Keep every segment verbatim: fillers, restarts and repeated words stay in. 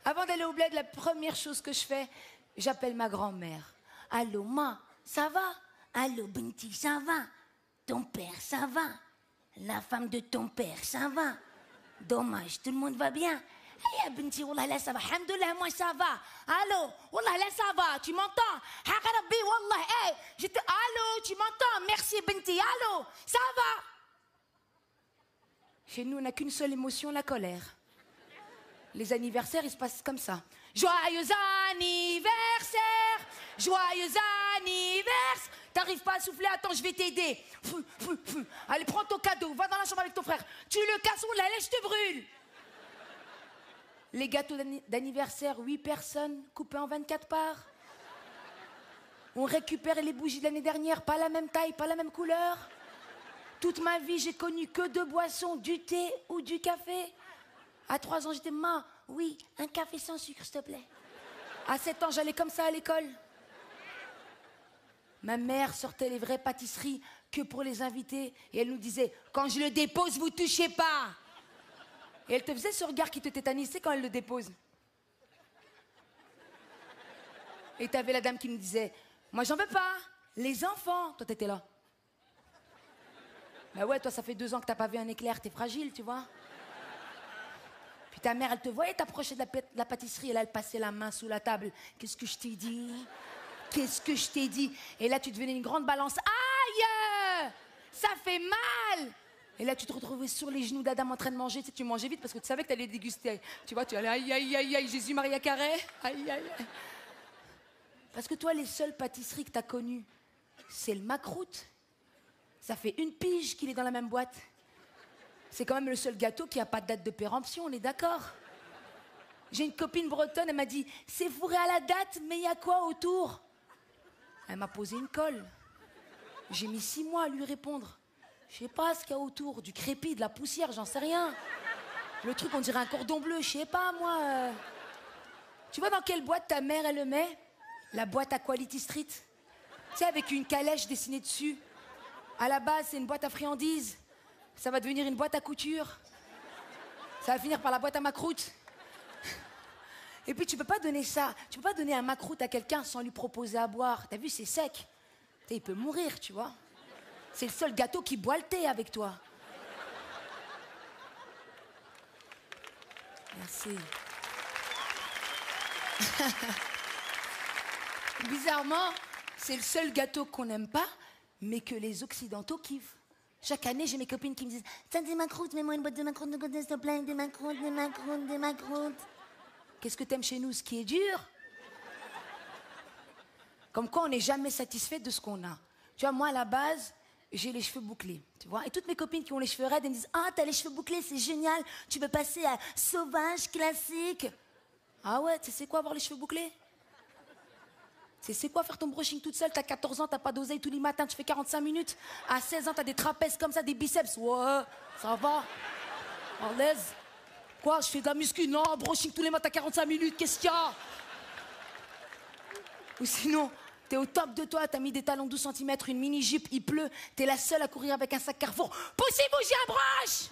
Avant d'aller au bled, la première chose que je fais, j'appelle ma grand-mère. Allô, ma, ça va? Allô, Binti, ça va? Ton père, ça va? La femme de ton père, ça va? Dommage, tout le monde va bien? Eh, ya Binti, wallah, là, ça va. Alhamdoulilah, moi, ça va. Allô, wallah, là, ça va. Tu m'entends? Haqarabi, wallah, hey, j'étais... Allô, tu m'entends? Merci, Binti, allô, ça va? Chez nous, on n'a qu'une seule émotion, la colère. Les anniversaires, ils se passent comme ça. Joyeux anniversaire! Joyeux anniversaire! T'arrives pas à souffler, attends, je vais t'aider. Allez, prends ton cadeau, va dans la chambre avec ton frère. Tu le casses, on la laisse, je te brûle. Les gâteaux d'anniversaire, huit personnes, coupés en vingt-quatre parts. On récupère les bougies de l'année dernière, pas la même taille, pas la même couleur. Toute ma vie, j'ai connu que deux boissons, du thé ou du café. À trois ans, j'étais ma, oui, un café sans sucre, s'il te plaît. À sept ans, j'allais comme ça à l'école. Ma mère sortait les vraies pâtisseries que pour les invités. Et elle nous disait, quand je le dépose, vous touchez pas. Et elle te faisait ce regard qui te tétanisait quand elle le dépose. Et t'avais la dame qui nous disait, moi j'en veux pas, les enfants. Toi t'étais là. Bah ouais, toi ça fait deux ans que t'as pas vu un éclair, t'es fragile, tu vois. Puis ta mère, elle te voyait t'approcher de la, de la pâtisserie, et là elle passait la main sous la table. Qu'est-ce que je t'ai dit? Qu'est-ce que je t'ai dit? Et là tu devenais une grande balance. Aïe! Ça fait mal! Et là tu te retrouvais sur les genoux d'Adam en train de manger. Tu sais, tu mangeais vite parce que tu savais que t'allais déguster. Tu vois, tu allais aïe aïe aïe aïe, Jésus Maria Carré. Aïe aïe aïe. Parce que toi, les seules pâtisseries que t'as connues, c'est le macroute. Ça fait une pige qu'il est dans la même boîte. C'est quand même le seul gâteau qui n'a pas de date de péremption, on est d'accord? J'ai une copine bretonne, elle m'a dit « C'est fourré à la date, mais il y a quoi autour ?» Elle m'a posé une colle. J'ai mis six mois à lui répondre. Je sais pas ce qu'il y a autour, du crépi, de la poussière, j'en sais rien. Le truc, on dirait un cordon bleu, je sais pas, moi. Tu vois dans quelle boîte ta mère, elle le met? La boîte à Quality Street. Tu sais, avec une calèche dessinée dessus. À la base, c'est une boîte à friandises. Ça va devenir une boîte à couture. Ça va finir par la boîte à macroute. Et puis, tu peux pas donner ça. Tu peux pas donner un macroute à quelqu'un sans lui proposer à boire. T'as vu, c'est sec. T'sais, il peut mourir, tu vois. C'est le seul gâteau qui boit le thé avec toi. Merci. Bizarrement, c'est le seul gâteau qu'on n'aime pas, mais que les Occidentaux kiffent. Chaque année, j'ai mes copines qui me disent « T'as des macroutes, mets-moi une boîte de macroutes de côté, s'il te plaît, des macroutes, des macroutes, des macroutes. » Qu'est-ce que t'aimes chez nous? Ce qui est dur. Comme quoi, on n'est jamais satisfait de ce qu'on a. Tu vois, moi, à la base, j'ai les cheveux bouclés, tu vois. Et toutes mes copines qui ont les cheveux raides, elles me disent « Ah, t'as les cheveux bouclés, c'est génial. Tu peux passer à sauvage, classique. » Ah ouais, tu sais quoi, avoir les cheveux bouclés? C'est c'est quoi faire ton brushing toute seule? T'as quatorze ans, t'as pas d'oseille tous les matins, tu fais quarante-cinq minutes. À seize ans, t'as des trapèzes comme ça, des biceps. Ouais, ça va. À l'aise. Quoi, je fais de la muscu? Non, brushing tous les matins, quarante-cinq minutes, qu'est-ce qu'il y a? Ou sinon, t'es au top de toi, t'as mis des talons douze centimètres, une mini-jupe, il pleut, t'es la seule à courir avec un sac Carrefour. Poussez-vous, j'ai un brush!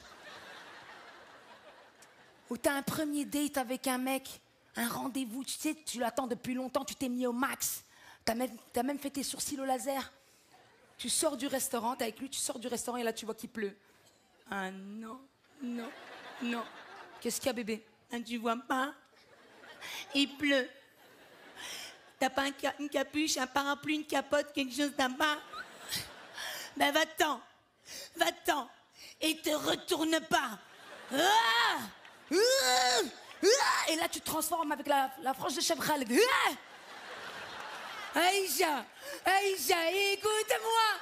Ou t'as un premier date avec un mec, un rendez-vous, tu sais, tu l'attends depuis longtemps, tu t'es mis au max. T'as même, t'as même fait tes sourcils au laser. Tu sors du restaurant, t'es avec lui, tu sors du restaurant et là tu vois qu'il pleut. Ah non, non, non. Qu'est-ce qu'il y a, bébé? Ah, tu vois pas? Il pleut. T'as pas un ca une capuche, un parapluie, une capote, quelque chose là-bas? Ben va-t'en, va-t'en, et te retourne pas. Ah! Ah! Ah! Et là tu te transformes avec la, la frange de chèvre Khaled. Ah! Aïcha, Aïcha, écoute-moi.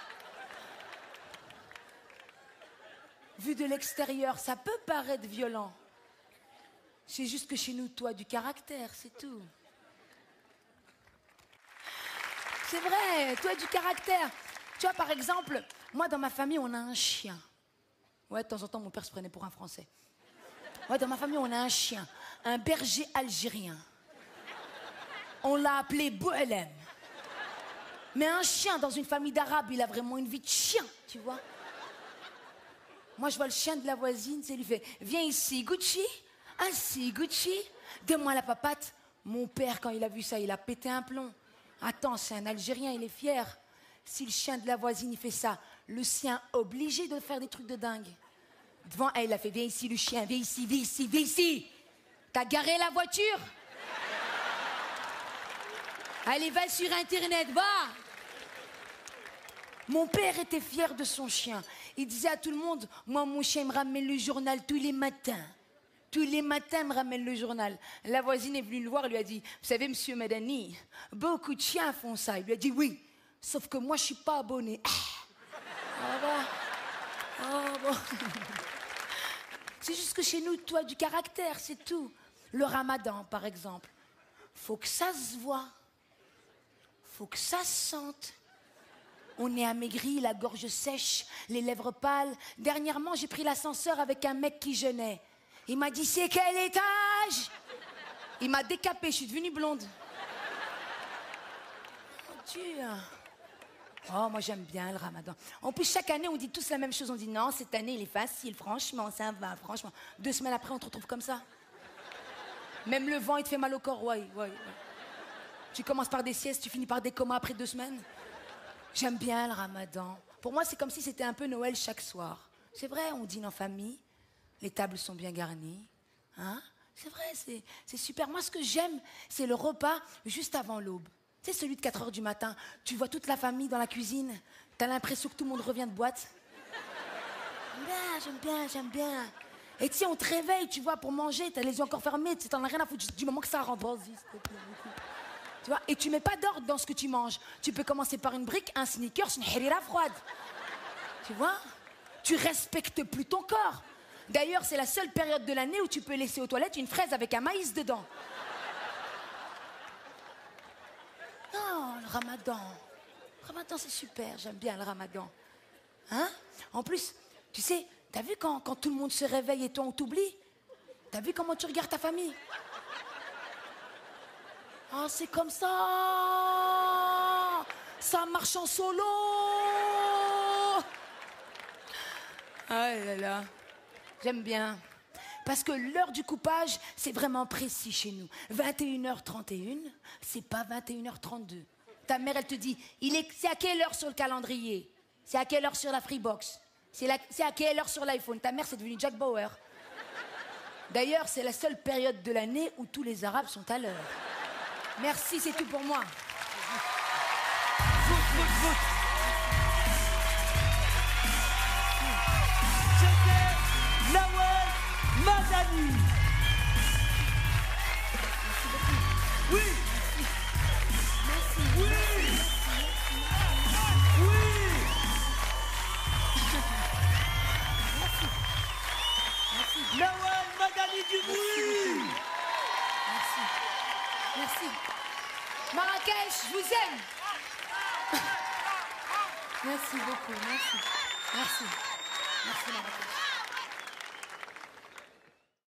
Vu de l'extérieur, ça peut paraître violent. C'est juste que chez nous, toi, du caractère, c'est tout. C'est vrai, toi, du caractère. Tu vois, par exemple, moi, dans ma famille, on a un chien. Ouais, de temps en temps, mon père se prenait pour un Français. Ouais, dans ma famille, on a un chien, un berger algérien. On l'a appelé Bouhelem. Mais un chien dans une famille d'arabes, il a vraiment une vie de chien, tu vois. Moi, je vois le chien de la voisine, c'est lui fait « Viens ici, Gucci. Assis, Gucci. Donne-moi la papate. Mon père, quand il a vu ça, il a pété un plomb. Attends, c'est un Algérien, il est fier. Si le chien de la voisine, il fait ça, le sien obligé de faire des trucs de dingue. Devant elle, il a fait, viens ici le chien, viens ici, viens ici, viens ici. T'as garé la voiture? Allez, va sur Internet, va. Mon père était fier de son chien. Il disait à tout le monde, moi, mon chien me ramène le journal tous les matins. Tous les matins, il me ramène le journal. La voisine est venue le voir, lui a dit, vous savez, monsieur Madani, beaucoup de chiens font ça. Il lui a dit, oui, sauf que moi, je suis pas abonné. Ah bah, ah bon. C'est juste que chez nous, toi, du caractère, c'est tout. Le ramadan, par exemple. Faut que ça se voit. Faut que ça se sente. On est amaigri, la gorge sèche, les lèvres pâles. Dernièrement, j'ai pris l'ascenseur avec un mec qui jeûnait. Il m'a dit, c'est quel étage? Il m'a décapé, je suis devenue blonde. Oh Dieu. Oh, moi j'aime bien le ramadan. En plus, chaque année, on dit tous la même chose. On dit, non, cette année, il est facile, franchement, ça va, franchement. Deux semaines après, on te retrouve comme ça. Même le vent, il te fait mal au corps, ouais, ouais, ouais. Tu commences par des siestes, tu finis par des comas après deux semaines. J'aime bien le ramadan. Pour moi, c'est comme si c'était un peu Noël chaque soir. C'est vrai, on dîne en famille. Les tables sont bien garnies. Hein? C'est vrai, c'est, c'est super. Moi, ce que j'aime, c'est le repas juste avant l'aube. C'est celui de quatre heures du matin. Tu vois toute la famille dans la cuisine. T'as l'impression que tout le monde revient de boîte. J'aime bien, j'aime bien, j'aime bien. Et tu sais, on te réveille, tu vois, pour manger. T'as les yeux encore fermés. Tu t'en as rien à foutre du moment que ça rentre. Vas-y, s'il te plaît. Tu vois? Et tu mets pas d'ordre dans ce que tu manges. Tu peux commencer par une brique, un Snickers, une harira froide. Tu vois? Tu respectes plus ton corps. D'ailleurs, c'est la seule période de l'année où tu peux laisser aux toilettes une fraise avec un maïs dedans. Non, le ramadan. Le ramadan, c'est super. J'aime bien le ramadan. Hein? En plus, tu sais, t'as vu quand, quand tout le monde se réveille et toi, on t'oublie? T'as vu comment tu regardes ta famille? Ah, c'est comme ça. Ça marche en solo. Ah là là. J'aime bien. Parce que l'heure du coupage, c'est vraiment précis chez nous. vingt et une heures trente et un, c'est pas vingt et une heures trente-deux. Ta mère, elle te dit, il est, c'est à quelle heure sur le calendrier? C'est à quelle heure sur la Freebox? C'est, la, c'est à quelle heure sur l'iPhone? Ta mère, c'est devenu Jack Bauer. D'ailleurs, c'est la seule période de l'année où tous les Arabes sont à l'heure. Merci, c'est tout pour moi. Foot, foot, foot. Nawal Madani. Merci beaucoup. Oui. Merci. Oui. Oui. Merci. Merci. Nawal Madani du bruit. Merci. Merci. Marrakech, je vous aime. Merci beaucoup, merci. Merci. Merci Marrakech.